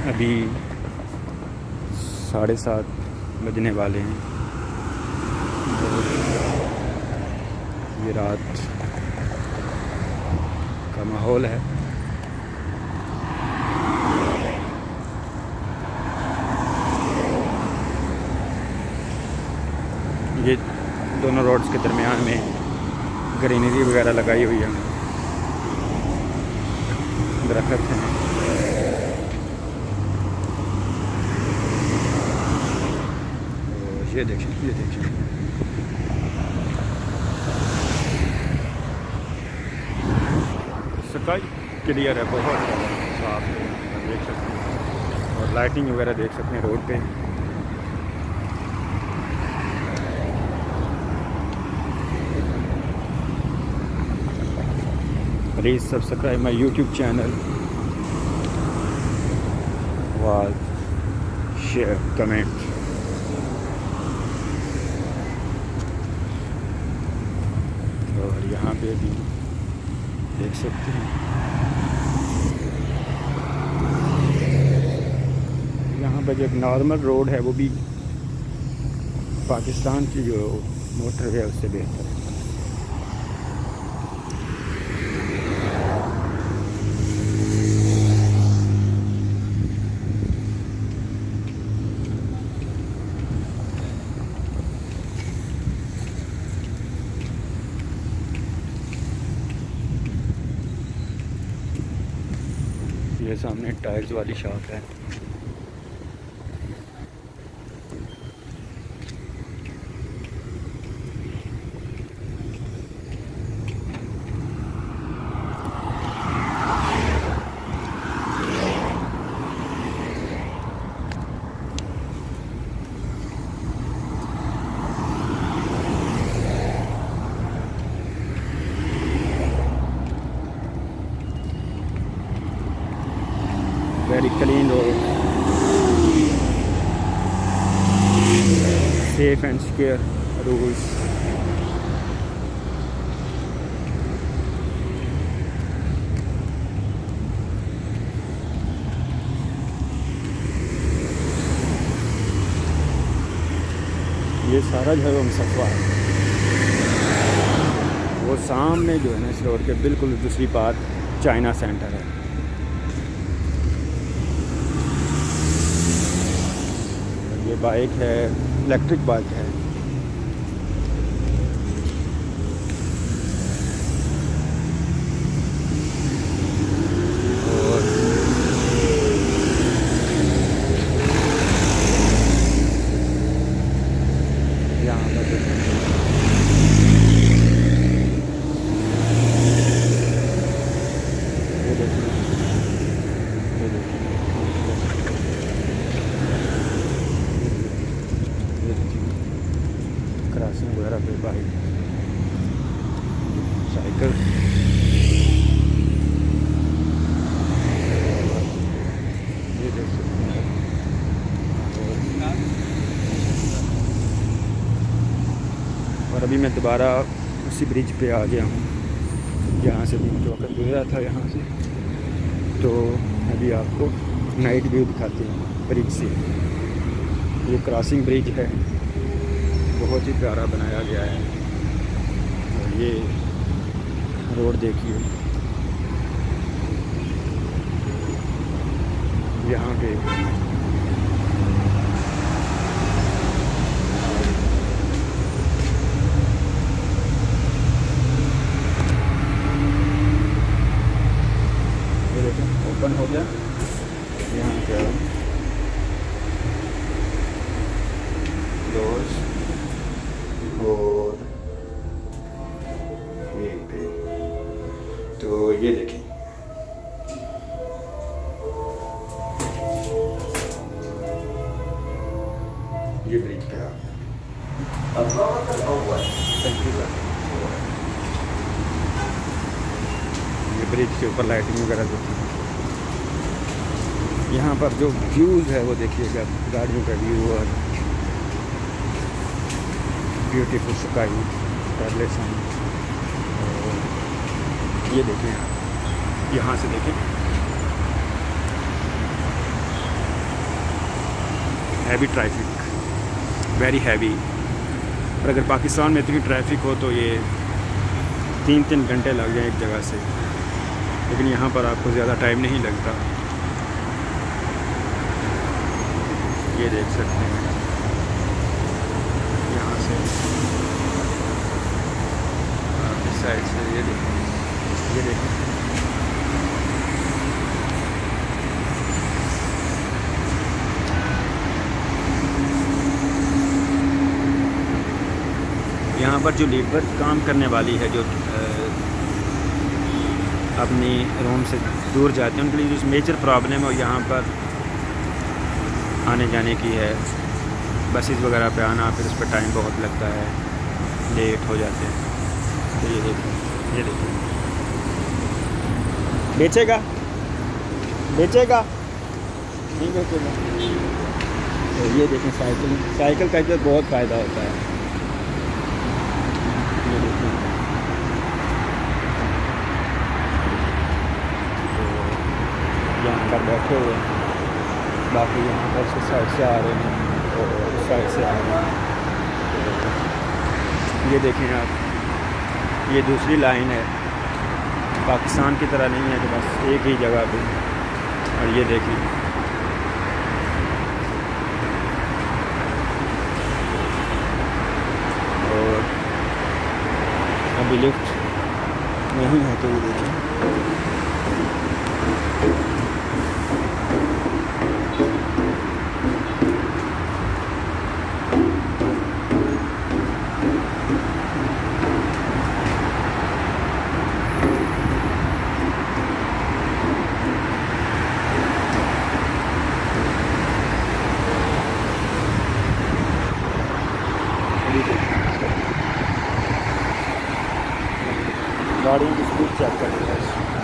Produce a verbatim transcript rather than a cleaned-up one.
अभी साढ़े सात बजने वाले हैं। ये रात का माहौल है। ये दोनों रोड्स के दरमियान में ग्रीनरी वगैरह लगाई हुई है, दरख्त हैं। ये देखिए, ये देखिए स्काई क्लियर है, बहुत साफ है, देख सकते हैं। और लाइटिंग वगैरह देख सकते हैं रोड पे। Please subscribe my YouTube channel, watch, share, comment. और यहाँ पे भी देख सकते हैं, यहाँ पर जो एक नॉर्मल रोड है वो भी पाकिस्तान की जो मोटर है उससे बेहतर है। ये सामने टायर्स वाली शॉप है। Very clean road, safe and secure rules. ये सारा जो है वो मुसफ़ा है। वो सामने जो है ना इस रोड के बिल्कुल दूसरी पार चाइना सेंटर है। ये बाइक है, इलेक्ट्रिक बाइक है। और यहाँ पर ये देखिए, ये देखिए क्रॉसिंग वगैरह पे बाइक, साइकिल। ये देख सकते हैं। और अभी मैं दोबारा उसी ब्रिज पे आ गया हूँ जहाँ से भी मुझे वक्त गुजरा था यहाँ से। तो अभी आपको नाइट व्यू दिखाते हैं ब्रिज से। ये क्रॉसिंग ब्रिज है, बहुत ही प्यारा बनाया गया है। और ये रोड देखिए, यहाँ पे ये देखो ओपन हो गया। यहाँ पे डोर्स और ये पे, तो ये देखें ये ब्रिज पे आ ये ब्रिज के ऊपर लाइटिंग वगैरह जो यहाँ पर जो व्यूज़ है वो देखिएगा, गाड़ियों का व्यू और ब्यूटीफुल स्काई पैलेस हैं। ये देखें आप, यहाँ से देखें हैवी ट्रैफिक, वेरी हैवी। और अगर पाकिस्तान में इतनी ट्रैफिक हो तो ये तीन तीन घंटे लग जाए एक जगह से, लेकिन यहाँ पर आपको ज़्यादा टाइम नहीं लगता। ये देख सकते हैं यहाँ से, इस साइड से ये देखें, ये देखें। यहाँ पर जो लेबर काम करने वाली है, जो अपनी रूम से दूर जाते हैं, उनके लिए जो मेजर प्रॉब्लम है वो यहाँ पर आने जाने की है। बसेस वगैरह पे आना, फिर उस पर टाइम बहुत लगता है, लेट हो जाते हैं। तो ये देखिए, ये देखिए, बेचेगा बेचेगा नहीं बेचेगा। तो ये देखें, साइकिल साइकिल का जो बहुत फ़ायदा होता है। ये देखिए, तो यहाँ पर बैठे हुए हैं, बाकी यहाँ पर से साइड से आ रहे हैं और उस साइड से आ रहे हैं। तो ये देखें आप, ये दूसरी लाइन है, पाकिस्तान की तरह नहीं है कि बस एक ही जगह पे। और ये देखिए, और अभी लिफ्ट नहीं है, तो ये देखिए, गाड़ियों की स्पीड चेक कर रही है।